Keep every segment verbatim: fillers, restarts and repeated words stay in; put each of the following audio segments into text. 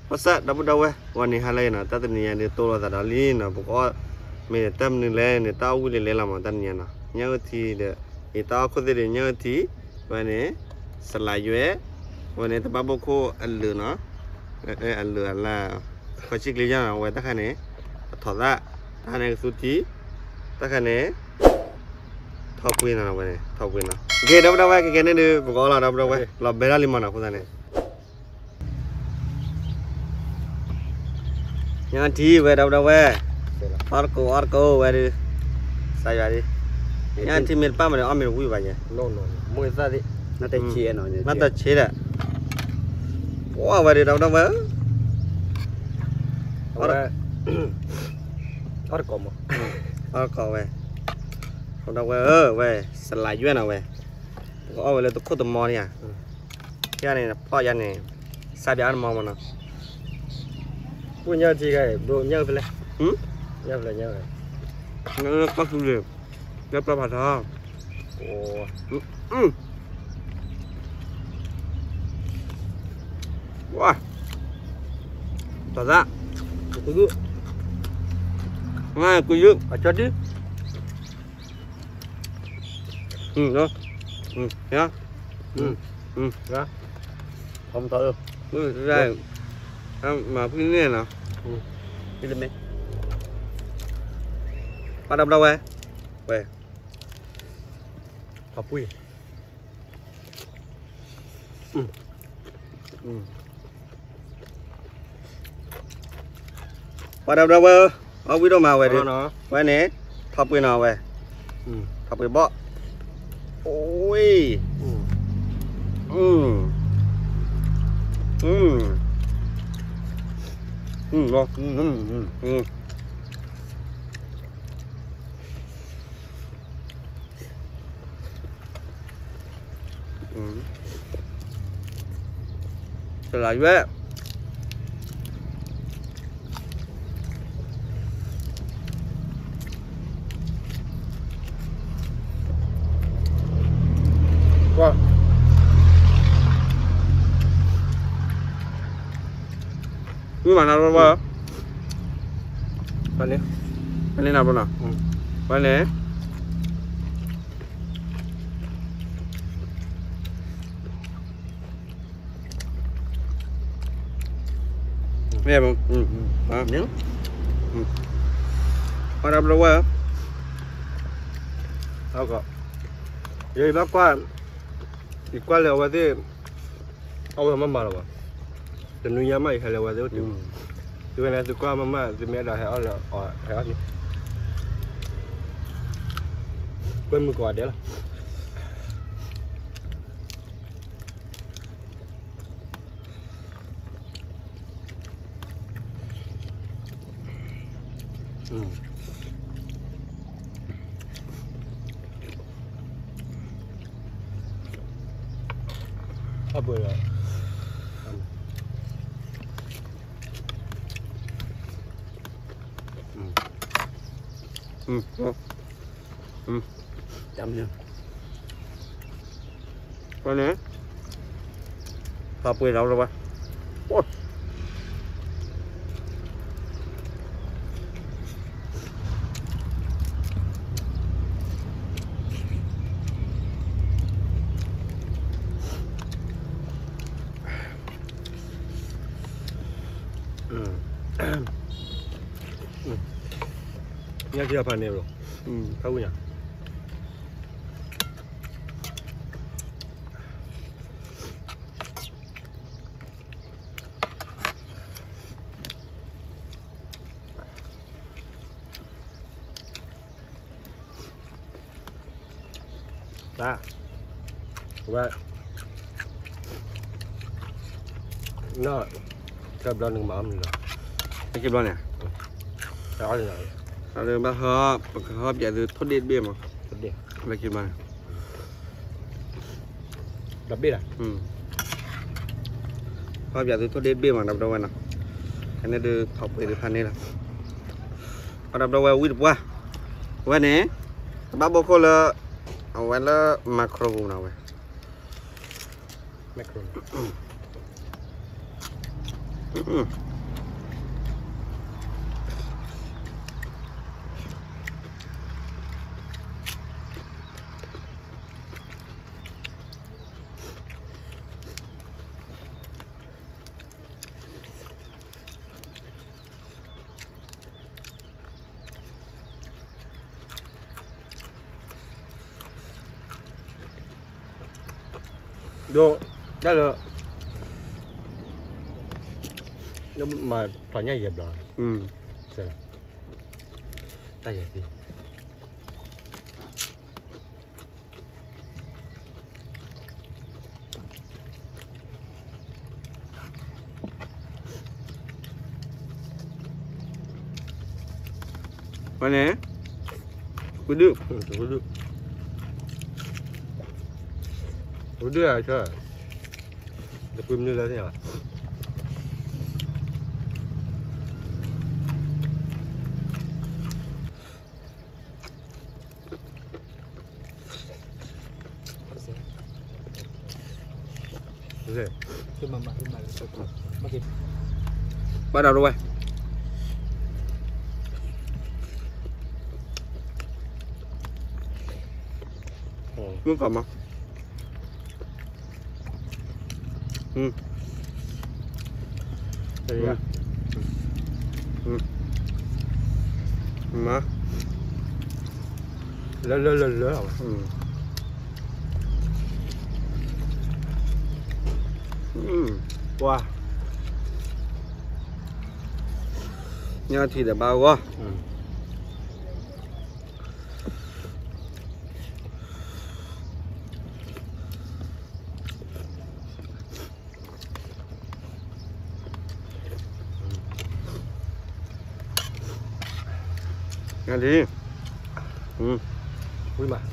phát sát đâu đâu ấyวันนี้ฮาเลยนะตัดเนี่ยเนี่ยตัวเราตัดลีนะพวกก็ไม่ได้ตั้มนี่แหละเนี่ยต้าวิ่งเลยละมันตัดเนี่ยนะเนี่ยที่เดี๋ยวไอ้ต้าคนเดียวเนี่ยที่วันนี้สลายอยู่เอ๊ะวันนี้ถ้าบ้าบอกเขาอันเลือนะเอออันเลือละเขาชิคเลยจ้าเอาไว้ตั้งแค่นี้ถอดละตั้งในสุดที่ตั้งแค่นี้ทอปุยนะวันนี้ทอปุยนะโอเคดับดับไว้แค่นี้ดูพวกก็เราดับดับไว้เราเบลล์ลิมันนะคุณตาเนี่ยยังที่เวดับดับเว้อาร์โกอาร์โกเวดิใส่ไปดิยังที่มีป้ามันเอามีวิ่งไปยังโน่นโน่นมือซะดิน่าจะเชียร์หน่อยน่าจะเชียร์แหละว้าวเวดิดับดับเว้อาร์อาร์โกมั้งอาร์โกเว้ดับดับเว้เออเว้สลายยุ่นเอาเว้ก็เอาเว้เลยตุ๊กโคตรมอนี่อ่ะยันนี่พ่อยันนี่สายยานมอมันนะกูเยอะทีไงดูเยอะไปเลยหืมเยอะไปเลยเยอะเลยงั้นก็คือเรื่องเรื่องประมาทอ่ะโอ้อืมว้าต่อละกูดูง่ายกูยืมอาจจะดิอืมเนาะอืมเนาะอืมอืมเนาะทำต่อเลยอืมได้mà cái này nào đi lên đi bắt đầu đâu về về học quy ừ ừ bắt đầu đâu về ở video màu về đi về nè học quy nào về học quy bọ ôi ừ ừ ừ ngon ừ ừ ừ ừ trở lại với wow cứ mà nào đâu Vale. Vale na bro. Vale. Nghe không? Ừ. À, nhớ. Ừ. Qua đâu đâu qua? Đâu có. Vậy bác qua. Đi qua lều qua thế. Ông làm mà rồi. Từ nuôi nhà mày hay là qua thế chứ. Từ này từ qua mama từ mẹ đã hẹo là ở hẹo gì quên một quả đấy là ừ. À, bữa rồi. Ừ. Ừ. Chậm nha. Coi nè. Hộp quỳ đâu rồi ba. Ôi. Ừ. Ừ. Nghe chưa phần này rồi. Ừ, không nhỉ. Đó. Vậy. Nó kẹp lên đừng mỏm nữa. Cái kẹp lên nè. Đó rồi. Ada bahap, bahap jadi thodet be mah. Thodet. Lagi mana? Dabbe dah. Hmm. Bahap jadi thodet be mah dab dawan nah. Ini de thopไปde pan ni lah. Dab dawan wit wah. Wa ni. Ba bo ko la wa la macro na wa. Macro. Được, đó là nó mà phải nhảy dẹp rồi. Ừ. Sao? Ta dẹp đi. Mana? Kudu. Kudu. Kudu à chứ. Để quên như là thế nào? Gì? Cái mà mà cái mà mà cái Bắt đầu rồi. Nước phẩm không? Ừ. Đây à? Ừ. Mà. Lớn lớn lớn lớn không? Ừ. Ừ. Wow. Nha thì để bao quá. Ừ. Nha đi. Ừ. Ui mà.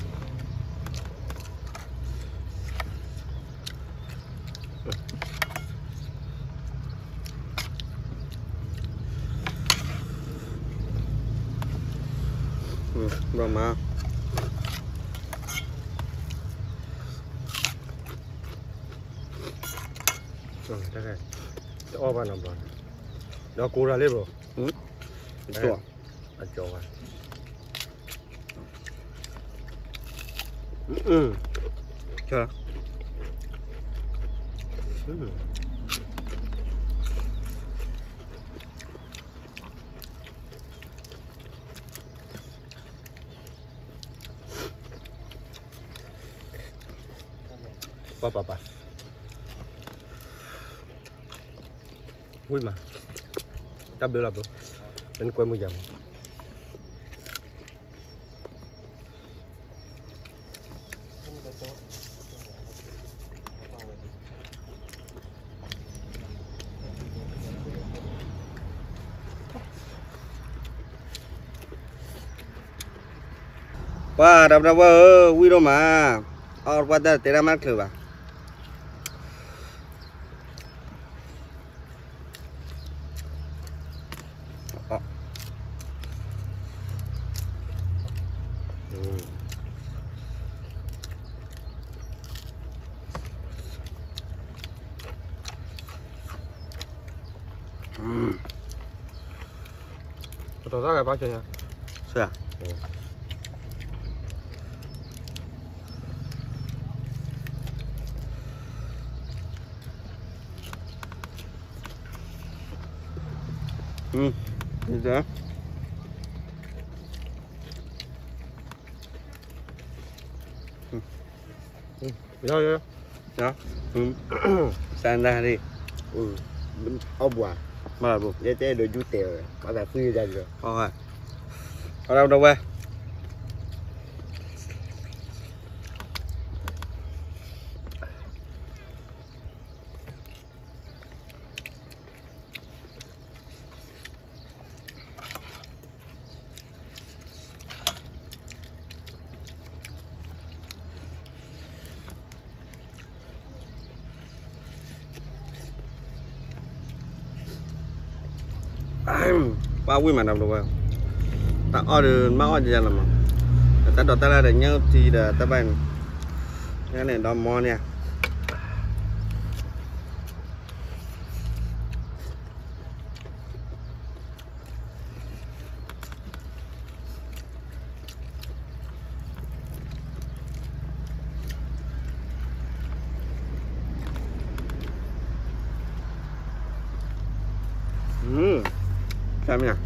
Ừ. Rồi mà. Ừ, chắc rồi. Cho ba năm rồi. Đó cô ra lên rồi. Ừ. Chua. À chua à. Ừ. Chưa. Ừ. Ba ba ba. Ui mà. Ta biểu là bro. Đến quên một giờ. Wah, dah berapa? Wih dong mah. Or pada tera mat ke ba? Oh. Hmm. Tôi ra cái bao nhiêu nha? Sao? Ừ. Như thế. Rồi rồi. Đó. Ừ. Sang ra đi. Ừ. Ốc quả. Mà là bụng. Để để đồ chú tiểu rồi. Bắt đầu phi ra rồi. Thôi. Ở đâu đâu về? Ba quý mà nằm đâu vào ta order mà order ra làm ta đòi ta ra để nhau thì để ta bàn cái này đòi mò nè อืมใช่ไหมเนี่ย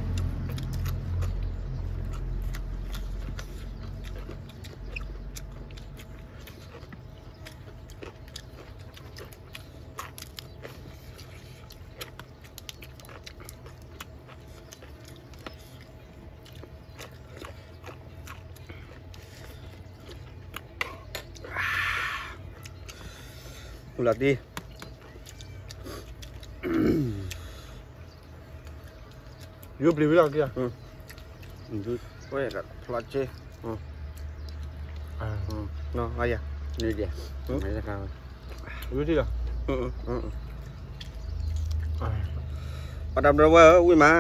หลับดียูบลีวิลล์กี่อ่ะอืมดูเว้ยกับพลัดเจ้อืมอ่าอืมเนาะอะไรอ่ะนี่เดียวอืมไม่ใช่ครับยูที่อ่ะอืมอืมอืมอ่า bắt đầu đâu vậy ui mà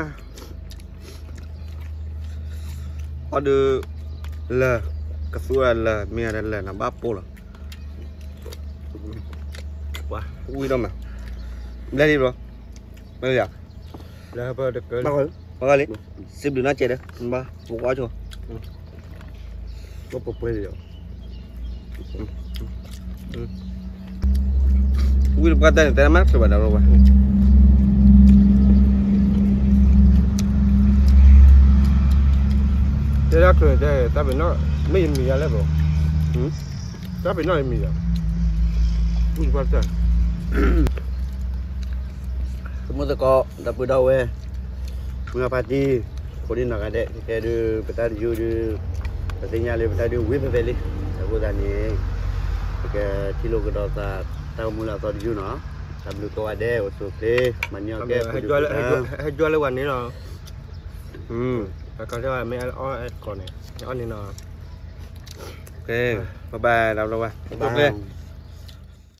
có được là cái số là mẹ là là ba po là quá ui đâu mà lên đi rồi bây giờ แล้วเปิดเกิน bao rồi bao rồi xếp được nó chạy đấy ba một quá chưa ก็ปลุกไปเดียว ui được cái tay tay mắt rồi bắt đầu rồi เจ้าตัวเจ้าแต่เป็นน้อยไม่มีอะไรบ่อืมแต่เป็นน้อยมีอ่ะพูดว่าจ้ะ semua tu kau dah berdau eh mengapa parti kau ni nak ada kita ada peta di juru katanya le peta di web beli aku tanya ke kilo ke dosa tahu mula tahu di juru no tapi kau ada usul ke mana ke ให้จอยให้จอยให้จอยเลยวันนี้เนาะ hmm เขาจะว่าไม่อ้อก่อนเนี่ยอ้อนี่เนาะ ok bye bye đâu đâu bye Bye. ok